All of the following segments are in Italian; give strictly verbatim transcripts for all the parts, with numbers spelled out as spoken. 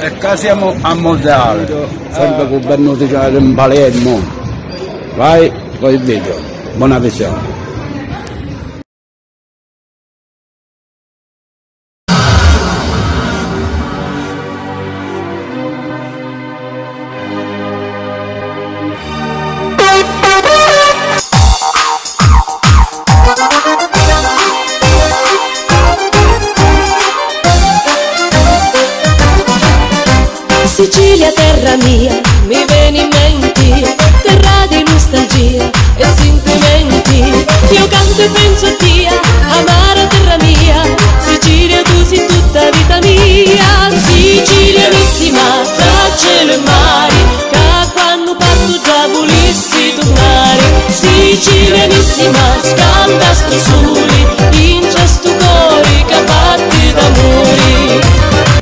E qua siamo a Mozzale, sempre con Benvenuto in Palermo. Vai con il video, buona visione. Sicilia, terra mia, mi viene in mente, terra di nostalgia e sentimenti. Io canto e penso a te, amara terra mia, Sicilia tu sei tutta vita mia. Sicilianissima, tra cielo e mare, che quando parto già volissi tornare. Sicilianissima, scalda sto sole, in sto cuore che batte d'amore.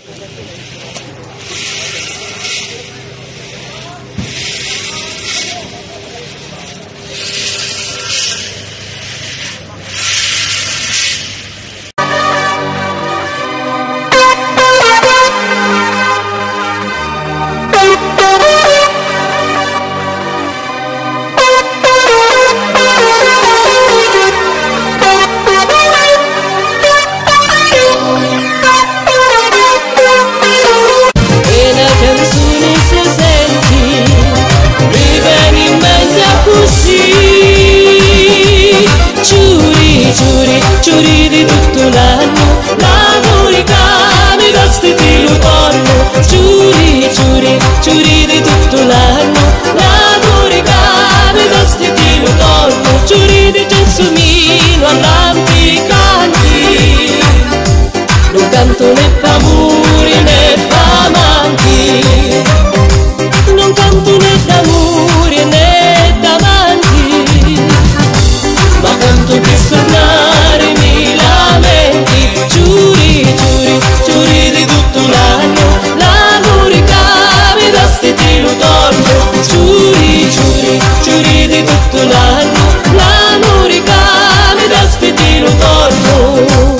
Giuri di tutto l'anno, l'amore che mi dasti ti lo torno. Giuri, giuri, giuri di tutto l'anno, l'amore che mi dasti ti lo torno. Giuri di gelsomino all'anti canti, non canto né d'amore né d'amanti, non canto né d'amore né d'amanti, ma canto per stornare mi lamenti. Giuri, giuri, giuri di tutto l'anno, l'amore che mi dasti ti lo torno. Giuri, giuri, giuri di tutto l'anno, l'amore che mi dasti ti lo torno.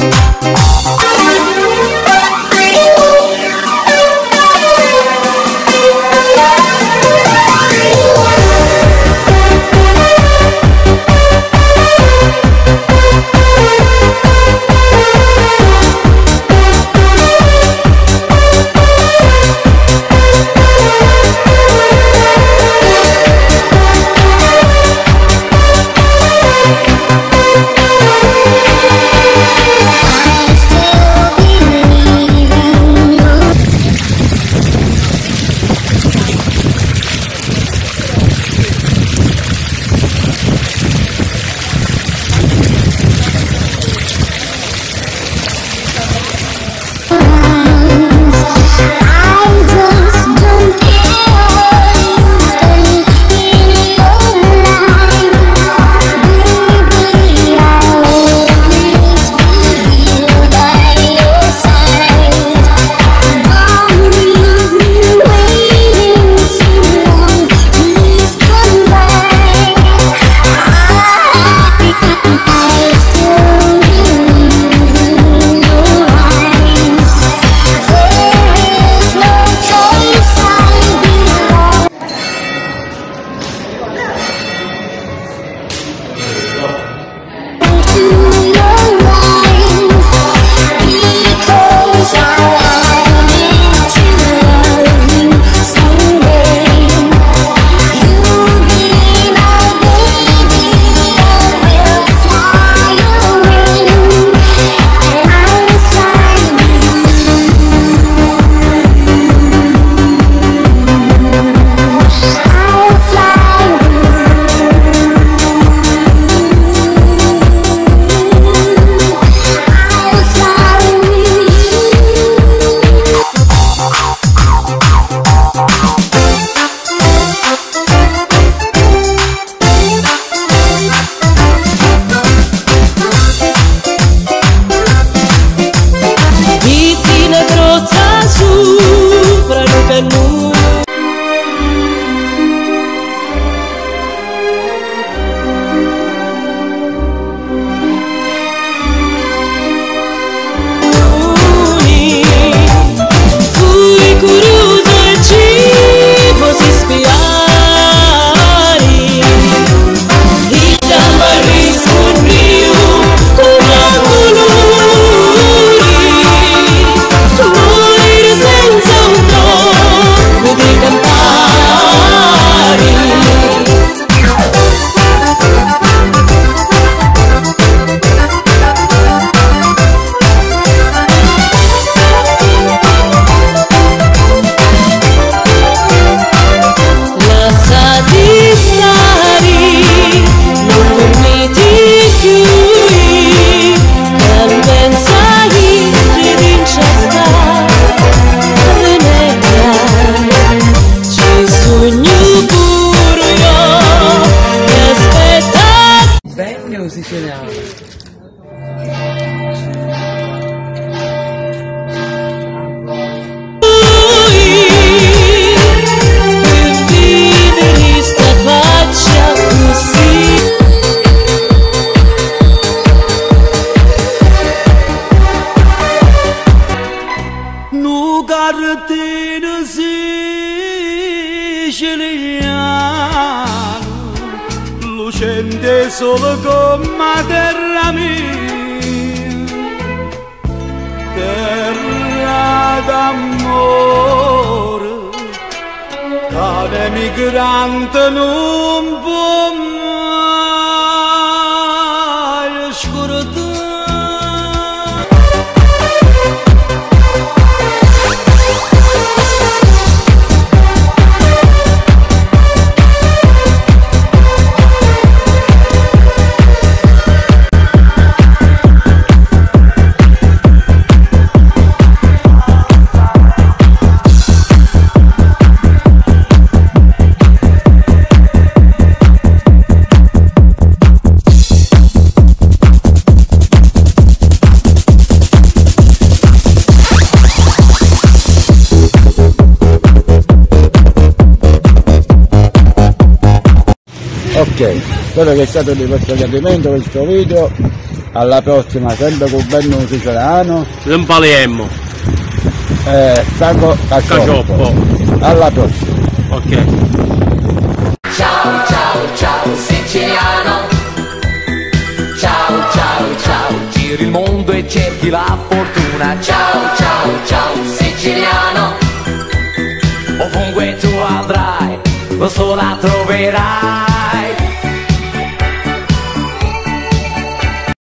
Guru cartino siciliano, lucente solo come terra mia, terra d'amore, cane migrante non può mai scordare. Ok, spero che è stato di vostro gradimento questo video, alla prossima sempre con Benno Siciliano, Impaliemmo, eh, Sacco Cacioppo, alla prossima. Ok. Ciao ciao ciao siciliano, ciao ciao ciao, giri il mondo e cerchi la fortuna. Ciao ciao ciao siciliano, ovunque tu andrai lo solo la troverai.